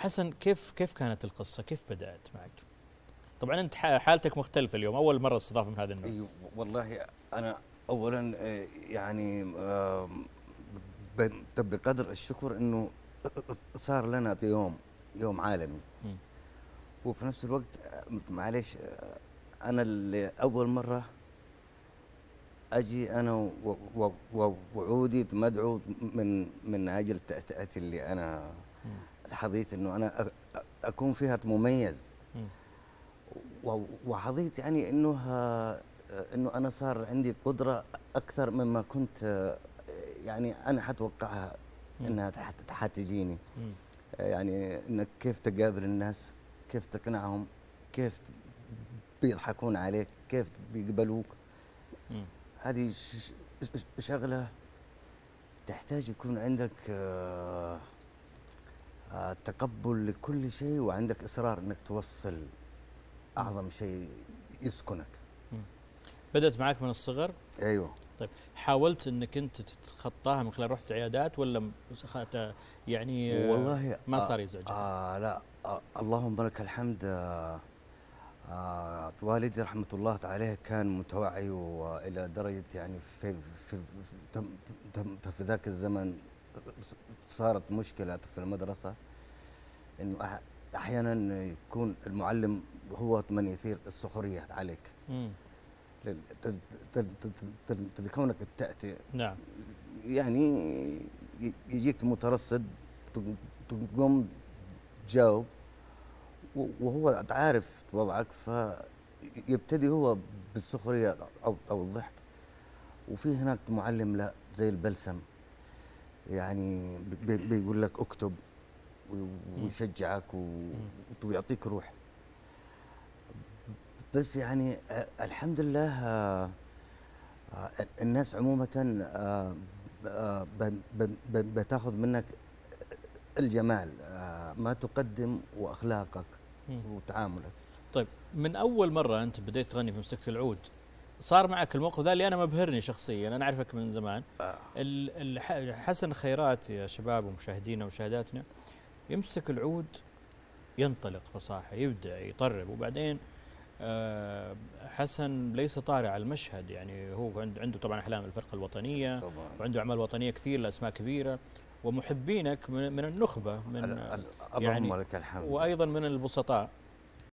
حسن، كيف كانت القصة؟ كيف بدأت معك؟ طبعا أنت حالتك مختلفة اليوم، أول مرة استضافة من هذا النوع. اي والله انا اولا يعني بقدر الشكر انه صار لنا يوم عالمي. مم. وفي نفس الوقت معلش انا اللي اول مره اجي انا وعودي مدعو من اجل التأتئة اللي انا مم. حظيت انه انا اكون فيها مميز. مم. وحظيت يعني انه انا صار عندي قدره اكثر مما كنت يعني انا حتوقعها انها حتجيني. مم. يعني انك كيف تقابل الناس، كيف تقنعهم، كيف بيضحكون عليك، كيف بيقبلوك. مم. هذه شغله تحتاج يكون عندك تقبل لكل شيء، وعندك اصرار انك توصل اعظم شيء يسكنك. مم. بدأت معك من الصغر؟ ايوه. طيب، حاولت انك انت تتخطاها من خلال رحت عيادات ولا يعني والله ما صار يزعجك؟ لا اللهم لك الحمد. والدي رحمة الله عليه كان متوعي، وإلى درجة يعني في في ذاك الزمن صارت مشكلة في المدرسة، إنه أحيانا يكون المعلم هو من يثير السخرية عليك. مم. لكونك تأتي نعم. يعني يجيك مترصد، تقوم تجاوب وهو عارف وضعك، فيبتدي هو بالسخرية أو الضحك. وفي هناك معلم لا زي البلسم، يعني بيقول لك اكتب ويشجعك ويعطيك روح. بس يعني الحمد لله الناس عموما بتاخذ منك الجمال ما تقدم واخلاقك وتعاملك. طيب، من اول مره انت بديت تغني في مسكت العود صار معك الموقف ذا اللي انا مبهرني شخصيا، انا اعرفك من زمان. حسن خيرات يا شباب ومشاهدينا ومشاهداتنا يمسك العود ينطلق فصاحه، يبدع يطرب، وبعدين حسن ليس طارئ على المشهد، يعني هو عنده طبعا احلام الفرقه الوطنيه طبعا، وعنده اعمال وطنيه كثير لاسماء كبيره، ومحبينك من النخبه، من اللهم يعني لك الحمد، وايضا من البسطاء.